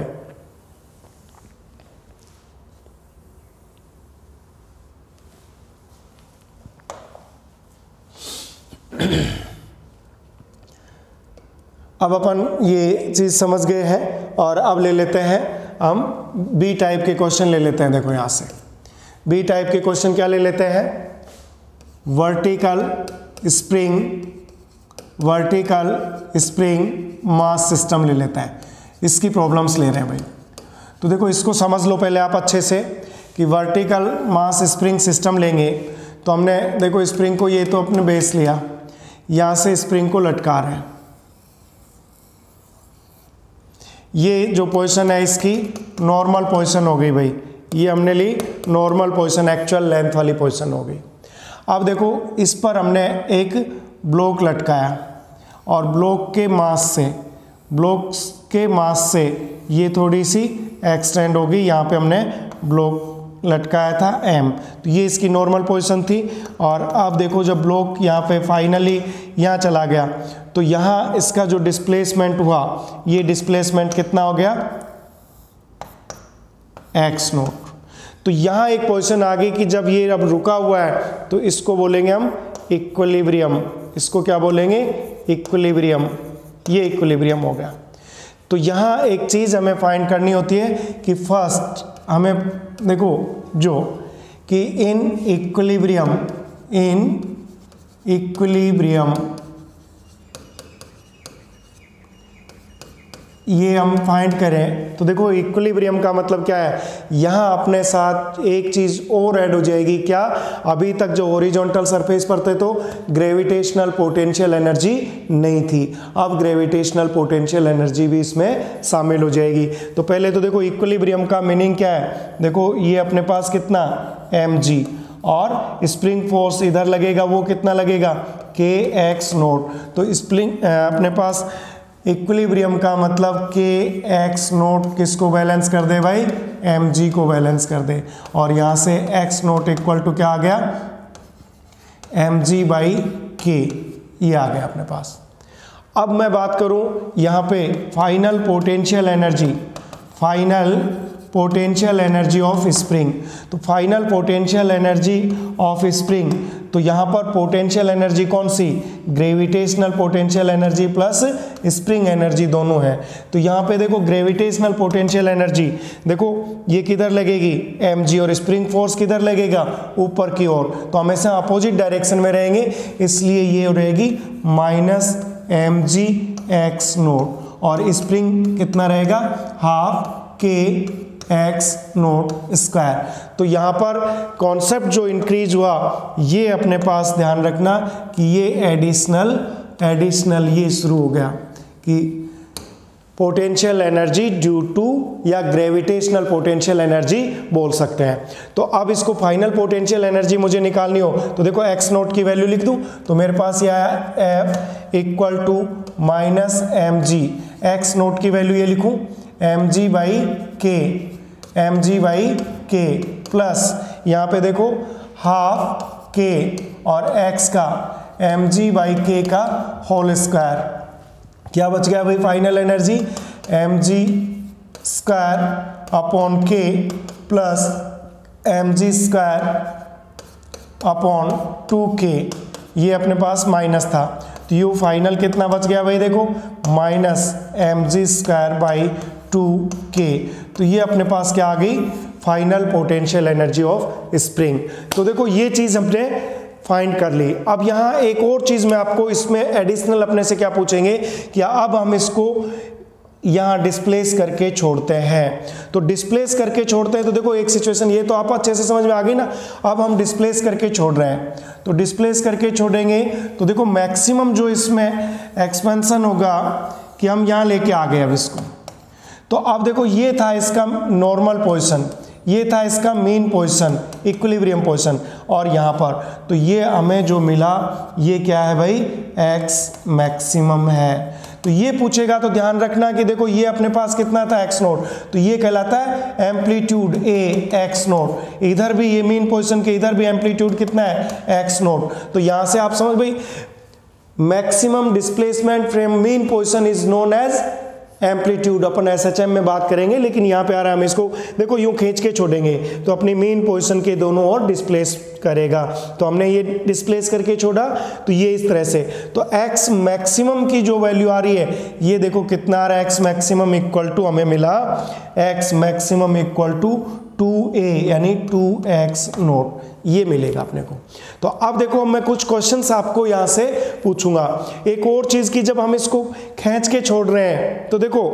अब अपन ये चीज़ समझ गए हैं, और अब ले लेते हैं हम बी टाइप के क्वेश्चन ले लेते हैं। देखो यहाँ से बी टाइप के क्वेश्चन क्या ले लेते हैं, वर्टिकल स्प्रिंग मास सिस्टम ले लेते हैं, इसकी प्रॉब्लम्स ले रहे हैं भाई। तो देखो इसको समझ लो पहले आप अच्छे से कि वर्टिकल मास स्प्रिंग सिस्टम लेंगे तो हमने देखो स्प्रिंग को, ये तो अपने बेस लिया, यहाँ से स्प्रिंग को लटका रहे हैं, ये जो पोजीशन है इसकी नॉर्मल पोजीशन हो गई भाई, ये हमने ली नॉर्मल पोजीशन, एक्चुअल लेंथ वाली पोजीशन हो गई। अब देखो इस पर हमने एक ब्लॉक लटकाया और ब्लॉक के मास से ये थोड़ी सी एक्सटेंड हो गई, यहाँ पे हमने ब्लॉक लटकाया था m, तो ये इसकी नॉर्मल पोजीशन थी। और अब देखो जब ब्लॉक यहाँ पे फाइनली यहाँ चला गया तो यहाँ इसका जो डिस्प्लेसमेंट हुआ, ये डिस्प्लेसमेंट कितना हो गया x नोट। तो यहाँ एक पोजीशन आ गई कि जब ये अब रुका हुआ है तो इसको बोलेंगे हम इक्विलिब्रियम, इसको क्या बोलेंगे इक्विलिब्रियम, ये इक्विलिब्रियम हो गया। तो यहाँ एक चीज़ हमें फाइंड करनी होती है कि फर्स्ट हमें देखो जो कि इन इक्विलिब्रियम ये हम फाइंड करें तो देखो इक्विलिब्रियम का मतलब क्या है, यहाँ अपने साथ एक चीज़ और ऐड हो जाएगी। क्या, अभी तक जो हॉरिजॉन्टल सरफेस पर थे तो ग्रेविटेशनल पोटेंशियल एनर्जी नहीं थी, अब ग्रेविटेशनल पोटेंशियल एनर्जी भी इसमें शामिल हो जाएगी। तो पहले तो देखो इक्विलिब्रियम का मीनिंग क्या है, देखो ये अपने पास कितना mg, और स्प्रिंग फोर्स इधर लगेगा वो कितना लगेगा kx नोट। तो स्प्रिंग अपने पास इक्विलिब्रियम का मतलब kx नोट किसको बैलेंस कर दे भाई, mg को बैलेंस कर दे, और यहाँ से x नोट इक्वल टू क्या आ गया mg बाई k, ये आ गया अपने पास। अब मैं बात करूँ यहाँ पे final potential energy of spring, तो final potential energy of spring, तो यहाँ पर पोटेंशियल एनर्जी कौन सी, gravitational potential energy plus spring energy दोनों है। तो यहाँ पे देखो ग्रेविटेशनल पोटेंशियल एनर्जी देखो ये किधर लगेगी mg, और स्प्रिंग फोर्स किधर लगेगा ऊपर की ओर, तो हमेशा अपोजिट डायरेक्शन में रहेंगे, इसलिए ये रहेगी माइनस mg x नोट, और स्प्रिंग कितना रहेगा half k x not square. तो यहाँ पर कॉन्सेप्ट जो इंक्रीज हुआ ये अपने पास ध्यान रखना कि ये एडिशनल ये शुरू हो गया कि पोटेंशियल एनर्जी ड्यू टू या ग्रेविटेशनल पोटेंशियल एनर्जी बोल सकते हैं। तो अब इसको फाइनल पोटेंशियल एनर्जी मुझे निकालनी हो तो देखो x नोट की वैल्यू लिख दूं तो मेरे पास यह है F equal to minus m g. X not की वैल्यू ये लिखूं m g by k plus यहाँ पे देखो हाफ के और x का एम जी बाई के का होल स्क्वायर। क्या बच गया भाई final energy m g square upon k plus m g square upon 2k। ये अपने पास माइनस था तो ये फाइनल कितना बच गया भाई देखो minus m g square by 2k। तो ये अपने पास क्या आ गई final potential energy of spring. तो देखो ये चीज़ हमने फाइंड कर ली। अब यहाँ एक और चीज़ मैं आपको इसमें एडिशनल अपने से क्या पूछेंगे कि अब हम इसको यहाँ डिस्प्लेस करके छोड़ते हैं। तो डिस्प्लेस करके छोड़ते हैं तो देखो एक सिचुएशन ये तो आप अच्छे से समझ में आ गई ना। अब हम डिस्प्लेस करके छोड़ रहे हैं तो डिस्प्लेस करके छोड़ेंगे तो देखो मैक्सिमम जो इसमें एक्सपेंशन होगा कि हम यहाँ लेके आ गए अब इसको। तो अब देखो ये था इसका नॉर्मल पोजीशन, ये था इसका मीन पोजीशन, इक्विलिब्रियम पोजीशन और यहाँ पर तो ये हमें जो मिला ये क्या है भाई एक्स मैक्सिमम है। तो ये पूछेगा तो ध्यान रखना कि देखो ये अपने पास कितना था एक्स नोट तो ये कहलाता है एम्पलीट्यूड ए एक्स नोट। इधर भी ये मीन पोजीशन के इधर भी एम्पलीट्यूड कितना है एक्स नोट। तो यहाँ से आप समझ भाई maximum displacement from mean position is known as amplitude. अपन SHM में बात करेंगे लेकिन यहाँ पे आ रहा है हम इसको देखो यूं खींच के छोड़ेंगे तो अपनी मेन पोजीशन के दोनों ओर डिस्प्लेस करेगा। तो हमने ये डिस्प्लेस करके छोड़ा तो ये इस तरह से। तो x मैक्सिमम की जो वैल्यू आ रही है ये देखो कितना आ रहा है x मैक्सिमम इक्वल टू हमें मिला x maximum equal to 2a यानी 2x नोट ये मिलेगा अपने को। तो अब देखो मैं कुछ क्वेश्चंस आपको यहाँ से पूछूंगा। एक और चीज की जब हम इसको खींच के छोड़ रहे हैं तो देखो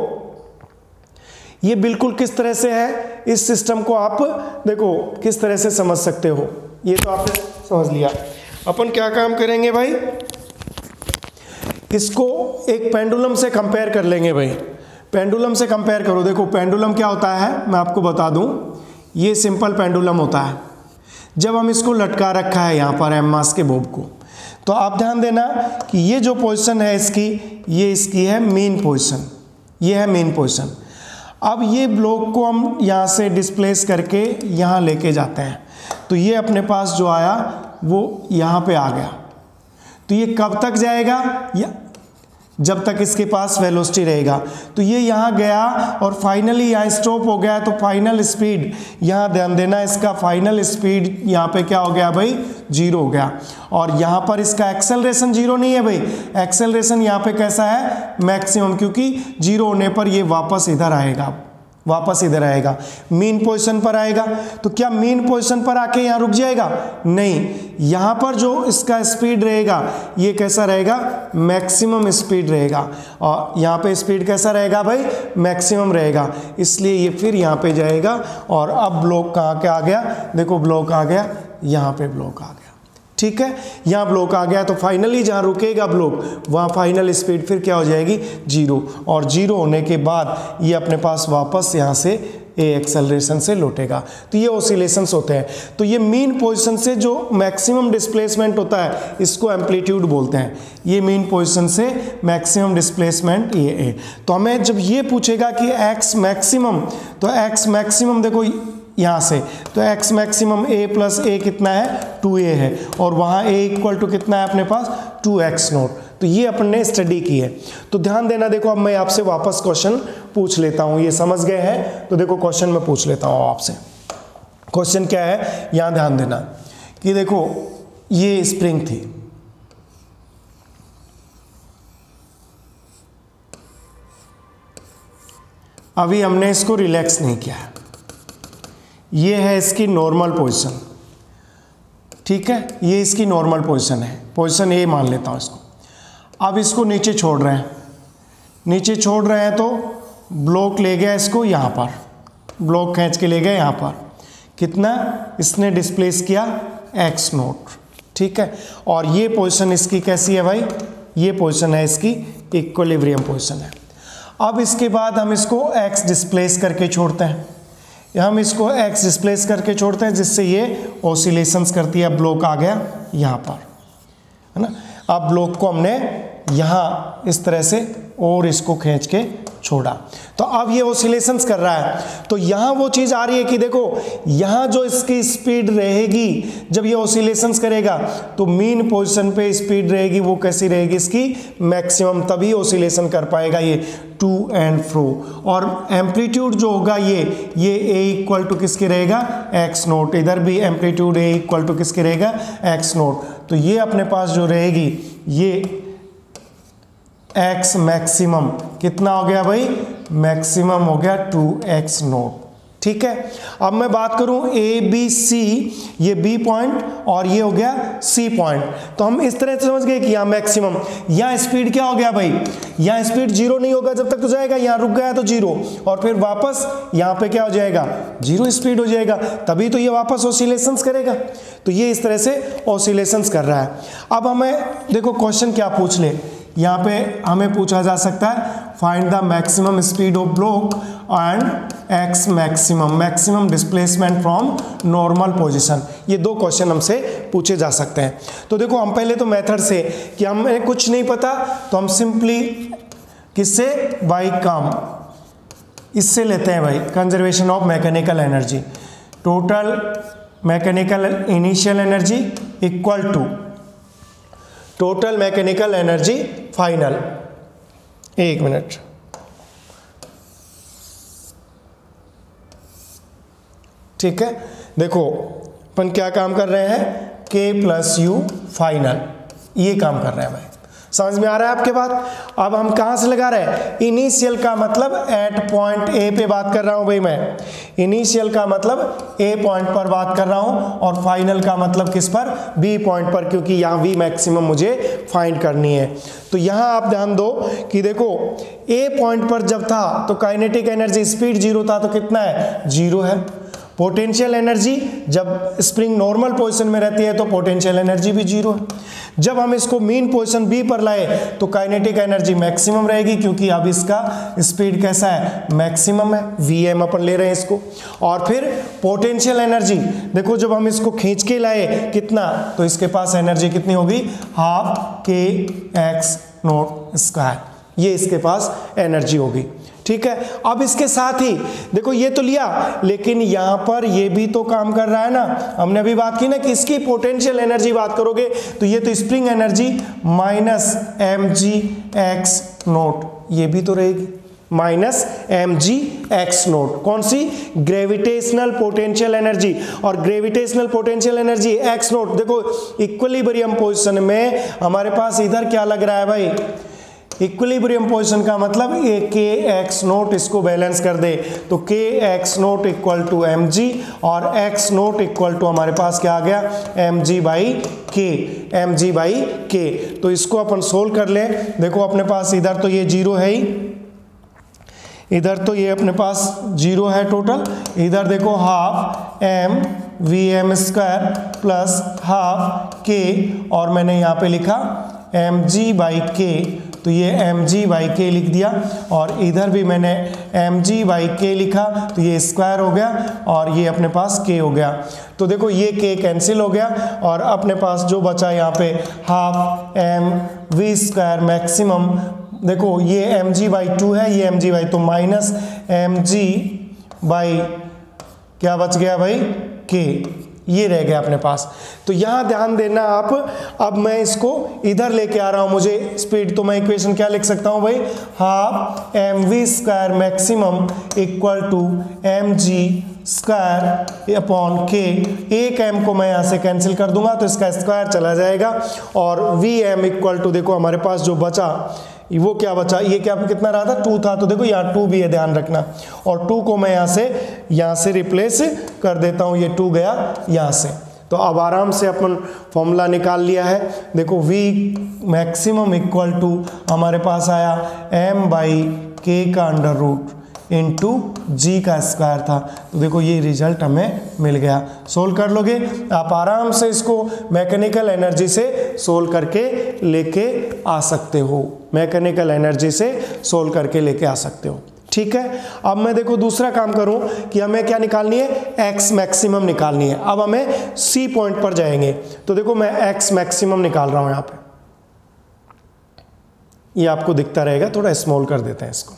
ये बिल्कुल किस तरह से है, इस सिस्टम को आप देखो किस तरह से समझ सकते हो। ये तो आपने समझ लिया। अपन क्या काम करेंगे भाई, इसको एक पेंडुलम से कंपेयर कर लेंगे भाई। पेंडुलम से कंपेयर करो। देखो पेंडुलम क्या होता है मैं आपको बता दूं, ये सिंपल पेंडुलम होता है। जब हम इसको लटका रखा है यहाँ पर एम मास के बोब को, तो आप ध्यान देना कि ये जो पोजीशन है इसकी, ये इसकी है मेन पोजीशन, ये है मेन पोजीशन। अब ये ब्लॉक को हम यहाँ से डिस्प्लेस करके यहाँ लेके जाते हैं तो ये अपने पास जो आया वो यहाँ पे आ गया। तो ये कब तक जाएगा, या जब तक इसके पास वेलोसिटी रहेगा। तो ये यहाँ गया और फाइनली यहाँ स्टॉप हो गया। तो फाइनल स्पीड यहाँ ध्यान देना, इसका फाइनल स्पीड यहाँ पे क्या हो गया भाई 0 हो गया। और यहाँ पर इसका एक्सेलरेशन 0 नहीं है भाई, एक्सेलरेशन यहाँ पे कैसा है मैक्सिमम, क्योंकि 0 होने पर ये वापस इधर आएगा, वापस इधर आएगा, मीन पोजीशन पर आएगा। तो क्या मीन पोजीशन पर आके यहाँ रुक जाएगा, नहीं, यहाँ पर जो इसका स्पीड रहेगा ये कैसा रहेगा मैक्सिमम स्पीड रहेगा। और यहाँ पे स्पीड कैसा रहेगा भाई मैक्सिमम रहेगा, इसलिए ये फिर यहाँ पे जाएगा। और अब ब्लॉक कहाँ के आ गया, देखो ब्लॉक आ गया, यहाँ पे ब्लॉक आ गया, ठीक है, यहाँ ब्लॉक आ गया। तो फाइनली जहाँ रुकेगा ब्लॉक वहाँ फाइनल स्पीड फिर क्या हो जाएगी 0। और 0 होने के बाद ये अपने पास वापस यहाँ से ए एक्सेलरेशन से लौटेगा। तो ये ऑसिलेशंस होते हैं। तो ये मीन पोजीशन से जो मैक्सिमम डिस्प्लेसमेंट होता है इसको एम्पलीट्यूड बोलते हैं। ये मीन पोजीशन से मैक्सिमम डिस्प्लेसमेंट ये है। तो हमें जब ये पूछेगा कि एक्स मैक्सिमम, तो एक्स मैक्सिमम देखो यहाँ से, तो x maximum a plus a कितना है 2a है, और वहाँ a इक्वल टू कितना है अपने पास 2x नोट। तो ये अपन ने स्टडी की है। तो ध्यान देना, देखो अब मैं आपसे वापस क्वेश्चन पूछ लेता हूँ। ये समझ गए हैं तो देखो क्वेश्चन मैं पूछ लेता हूँ आपसे। क्वेश्चन क्या है यहाँ ध्यान देना कि देखो ये स्प्रिंग थी, अभी हमने इसको रिलैक्स नहीं किया है, ये है इसकी नॉर्मल पोजीशन, ठीक है, ये इसकी नॉर्मल पोजीशन है, पोजीशन ए मान लेता हूँ इसको। अब इसको नीचे छोड़ रहे हैं, नीचे छोड़ रहे हैं तो ब्लॉक ले गया इसको यहाँ पर, ब्लॉक खींच के ले गया यहाँ पर, कितना इसने डिस्प्लेस किया x नोट, ठीक है। और ये पोजीशन इसकी कैसी है भाई, ये पोजीशन है इसकी इक्विलिब्रियम पोजीशन है। अब इसके बाद हम इसको x डिस्प्लेस करके छोड़ते हैं, हम इसको x डिस्प्लेस करके छोड़ते हैं, जिससे ये ऑसिलेशंस करती है। ब्लॉक आ गया यहाँ पर, है ना। अब ब्लॉक को हमने यहाँ इस तरह से और इसको खींच के छोड़ा, तो अब ये ऑसिलेशंस कर रहा है। तो यहाँ वो चीज़ आ रही है कि देखो यहाँ जो इसकी स्पीड रहेगी जब ये ऑसिलेशंस करेगा, तो मीन पोजीशन पे स्पीड रहेगी वो कैसी रहेगी, इसकी मैक्सिमम, तभी ऑसिलेशन कर पाएगा ये टू एंड फ्रो। और एम्पलीट्यूड जो होगा ये ए इक्वल टू किसके रहेगा, एक्स नोट। इधर भी एम्पलीट्यूड ए इक्वल टू किसके रहेगा, एक्स नोट। तो ये अपने पास जो रहेगी ये x मैक्सिमम कितना हो गया भाई, मैक्सिमम हो गया 2x नोट। ठीक है, अब मैं बात करूं ए बी सी, ये B पॉइंट और ये हो गया C पॉइंट। तो हम इस तरह से समझ गए कि यहाँ मैक्सिमम, यहाँ स्पीड क्या हो गया भाई, यहाँ स्पीड जीरो नहीं होगा जब तक तो जाएगा, यहाँ रुक गया तो जीरो, और फिर वापस यहाँ पे क्या हो जाएगा, जीरो स्पीड हो जाएगा, तभी तो ये वापस ऑसिलेशंस करेगा। तो ये इस तरह से ऑसिलेशंस कर रहा है। अब हमें देखो क्वेश्चन क्या पूछ ले, यहाँ पे हमें पूछा जा सकता है find the maximum speed of block and x maximum displacement from normal position. ये दो क्वेश्चन हमसे पूछे जा सकते हैं। तो देखो हम पहले तो मेथड से कि हमें कुछ नहीं पता तो हम सिंपली किससे, बाई काम, इससे लेते हैं भाई, conservation of mechanical energy. Total mechanical initial energy equal to total mechanical energy final. एक मिनट, ठीक है। देखो अपन क्या काम कर रहे हैं, K प्लस यू फाइनल, ये काम कर रहे हैं भाई, समझ में आ रहा है आपके बात। अब हम कहां से लगा रहे हैं, इनिशियल का मतलब एट पॉइंट ए पे बात कर रहा हूं भाई मैं, इनिशियल का मतलब ए पॉइंट पर बात कर रहा हूं, और फाइनल का मतलब किस पर, बी पॉइंट पर, क्योंकि यहां वी मैक्सिमम मुझे फाइंड करनी है। तो यहां आप ध्यान दो कि देखो ए पॉइंट पर जब था तो काइनेटिक एनर्जी स्पीड जीरो था, तो कितना है, जीरो है। पोटेंशियल एनर्जी जब स्प्रिंग नॉर्मल पोजीशन में रहती है तो पोटेंशियल एनर्जी भी जीरो है। जब हम इसको मीन पोजीशन बी पर लाए तो काइनेटिक एनर्जी मैक्सिमम रहेगी, क्योंकि अब इसका स्पीड कैसा है, मैक्सिमम है, वी अपन ले रहे हैं इसको। और फिर पोटेंशियल एनर्जी देखो जब हम इसको खींच के लाए कितना, तो इसके पास एनर्जी कितनी होगी, half k x not square, ये इसके पास एनर्जी होगी। ठीक है, अब इसके साथ ही देखो ये तो लिया, लेकिन यहां पर ये भी तो काम कर रहा है ना। हमने अभी बात की ना कि इसकी पोटेंशियल एनर्जी बात करोगे तो ये तो spring energy minus mg x not, ये भी तो रहेगी माइनस mg x नोट। कौन सी, ग्रेविटेशनल पोटेंशियल एनर्जी, और gravitational potential energy x not. देखो इक्विलिब्रियम पोजीशन में हमारे पास इधर क्या लग रहा है भाई, इक्विलिब्रियम पोजीशन का मतलब ए के एक्स नोट, इसको बैलेंस कर दे तो k x not equal to m g, और एक्स नोट इक्वल टू हमारे पास क्या आ गया, एम जी बाई के। तो इसको अपन सोल्व कर ले। देखो अपने पास इधर तो ये जीरो है ही, इधर तो ये अपने पास जीरो है टोटल, इधर देखो half m v m square plus half k, और मैंने यहाँ पे लिखा एम जी बाई के, तो ये एम जी बाई के लिख दिया, और इधर भी मैंने एम जी बाई के लिखा, तो ये स्क्वायर हो गया और ये अपने पास के हो गया। तो देखो ये के कैंसिल हो गया, और अपने पास जो बचा यहाँ पे half m v square maximum, देखो ये एम जी बाई टू है, ये एम जी बाई, तो माइनस एम जी बाई क्या बच गया भाई, के, ये रह गया अपने पास। तो यहाँ ध्यान देना आप। अब मैं इसको इधर लेके आ रहा हूँ, मुझे स्पीड, तो मैं इक्वेशन क्या लिख सकता हूँ भाई, half m v square maximum equal to m g square upon k. एक एम को मैं यहाँ से कैंसिल कर दूंगा तो इसका स्क्वायर चला जाएगा, और वी एम इक्वल टू, देखो हमारे पास जो बचा वो क्या बचा, ये क्या कितना रहा था, 2 था, तो देखो यहाँ 2 भी है, ध्यान रखना, और 2 को मैं यहाँ से रिप्लेस कर देता हूँ, ये 2 गया यहाँ से। तो अब आराम से अपन फॉर्मूला निकाल लिया है। देखो v मैक्सिमम इक्वल टू हमारे पास आया m बाई के का अंडर रूट इंटू जी का स्क्वायर था। तो देखो ये रिजल्ट हमें मिल गया। सोल्व कर लोगे आप आराम से, इसको मैकेनिकल एनर्जी से सोल्व करके लेके आ सकते हो, मैकेनिकल एनर्जी से सोल्व करके लेके आ सकते हो। ठीक है, अब मैं देखो दूसरा काम करूं कि हमें क्या निकालनी है, एक्स मैक्सिमम निकालनी है। अब हमें सी पॉइंट पर जाएंगे, तो देखो मैं एक्स मैक्सिमम निकाल रहा हूं यहां पे, ये आपको दिखता रहेगा, थोड़ा स्मॉल कर देते हैं इसको।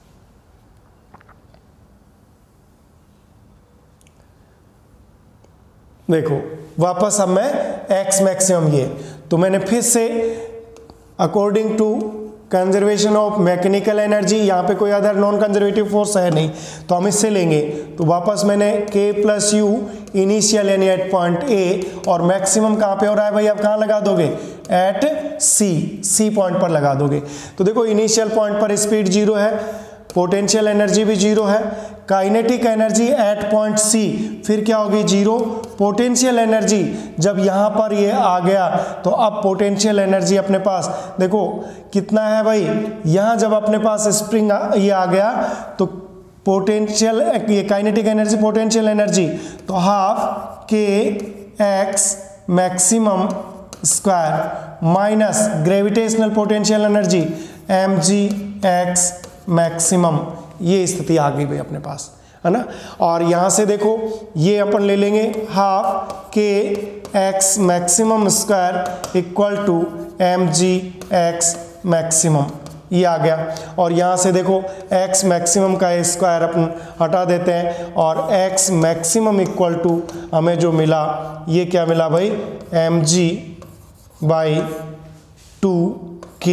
देखो वापस अब मैं एक्स मैक्सिमम ये, तो मैंने फिर से according to conservation of mechanical energy, यहाँ पे कोई अदर नॉन कंजर्वेटिव फोर्स है नहीं, तो हम इससे लेंगे। तो वापस मैंने k प्लस यू इनिशियल यानी एट पॉइंट ए, और मैक्सिमम कहाँ पे हो रहा है भाई, आप कहाँ लगा दोगे, एट सी पॉइंट पर लगा दोगे। तो देखो इनिशियल पॉइंट पर स्पीड जीरो है, पोटेंशियल एनर्जी भी जीरो है, kinetic energy at point C फिर क्या होगी, जीरो। पोटेंशियल एनर्जी जब यहाँ पर ये आ गया तो अब पोटेंशियल एनर्जी अपने पास देखो कितना है भाई, यहाँ जब अपने पास स्प्रिंग ये आ गया तो पोटेंशियल, ये काइनेटिक एनर्जी पोटेंशियल एनर्जी, तो half k x maximum square minus gravitational potential energy m g x maximum, ये स्थिति आ गई भाई अपने पास, है ना। और यहाँ से देखो ये अपन ले लेंगे half k x maximum square equal to m g x maximum, ये आ गया। और यहाँ से देखो x मैक्सिमम का स्क्वायर अपन हटा देते हैं, और x मैक्सिमम इक्वल टू हमें जो मिला, ये क्या मिला भाई, एम जी बाई 2k।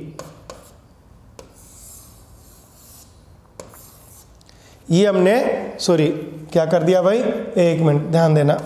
ये हमने सॉरी क्या कर दिया भाई, एक मिनट ध्यान देना,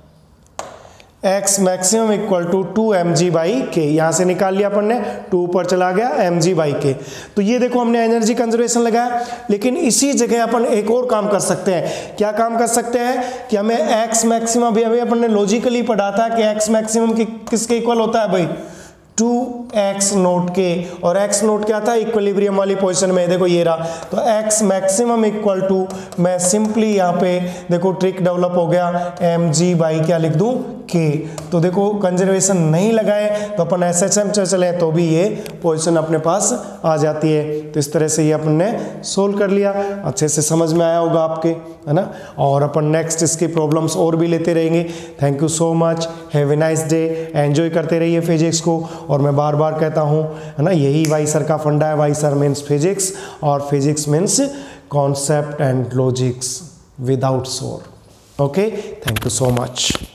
x maximum equal to 2 mg by k, यहाँ से निकाल लिया अपन ने, 2 पर चला गया mg बाई के। तो ये देखो हमने एनर्जी कंजर्वेशन लगाया, लेकिन इसी जगह अपन एक और काम कर सकते हैं। क्या काम कर सकते हैं कि हमें x मैक्सिमम भी, अभी अपन ने लॉजिकली पढ़ा था कि x मैक्सिमम किसके इक्वल होता है भाई, 2x नोट के, और x नोट क्या था, इक्विलिब्रियम वाली पोजीशन में, देखो ये रहा। तो x मैक्सिमम इक्वल टू, मैं सिंपली यहाँ पे देखो ट्रिक डेवलप हो गया, mg बाई क्या लिख दूँ, k। तो देखो कंजर्वेशन नहीं लगाए तो अपन SHM चले तो भी ये पोजीशन अपने पास आ जाती है। तो इस तरह से ये अपन ने सोल्व कर लिया, अच्छे से समझ में आया होगा आपके, है ना। और अपन नेक्स्ट इसकी प्रॉब्लम्स और भी लेते रहेंगे। Thank you so much, have a nice day, enjoy करते रहिए फिजिक्स को। और मैं बार बार कहता हूँ, है ना, यही वाई सर का फंडा है, वाई सर मीन्स फिजिक्स, और physics means concept and logics without शोर। Okay, thank you so much.